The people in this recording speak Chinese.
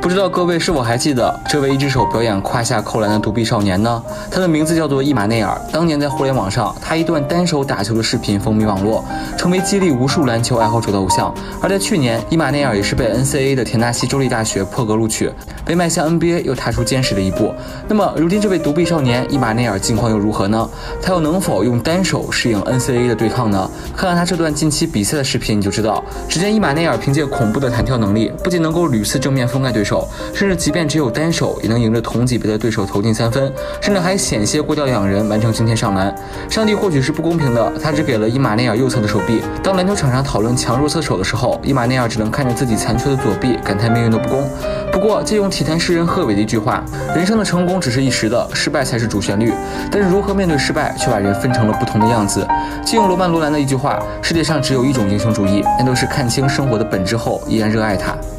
不知道各位是否还记得这位一只手表演胯下扣篮的独臂少年呢？他的名字叫做伊马内尔。当年在互联网上，他一段单手打球的视频风靡网络，成为激励无数篮球爱好者的偶像。而在去年，伊马内尔也是被 NCAA 的田纳西州立大学破格录取，被迈向 NBA 又踏出坚实的一步。那么，如今这位独臂少年伊马内尔近况又如何呢？他又能否用单手适应 NCAA 的对抗呢？看看他这段近期比赛的视频你就知道。只见伊马内尔凭借恐怖的弹跳能力，不仅能够屡次正面封盖对手，甚至即便只有单手，也能迎着同级别的对手投进3分，甚至还险些过掉2人，完成惊天上篮。上帝或许是不公平的，他只给了伊马内尔右侧的手臂。当篮球场上讨论强弱侧手的时候，伊马内尔只能看着自己残缺的左臂，感叹命运的不公。不过，借用体坛诗人贺炜的一句话：人生的成功只是一时的，失败才是主旋律。但是如何面对失败，却把人分成了不同的样子。借用罗曼·罗兰的一句话：世界上只有一种英雄主义，那都是看清生活的本质后，依然热爱它。